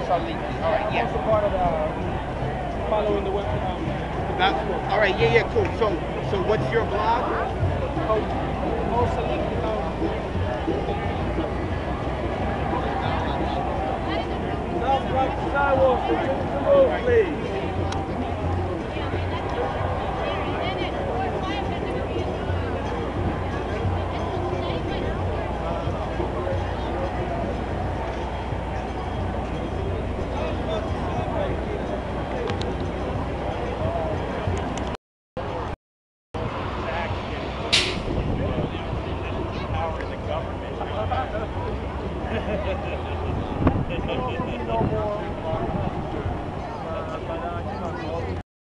Saliki. All right, Also yeah. part of the following the web. All right, yeah, yeah, cool. So what's your blog? Oh, Saliki. South Rock Sidewalk. Continue to move, please. No more.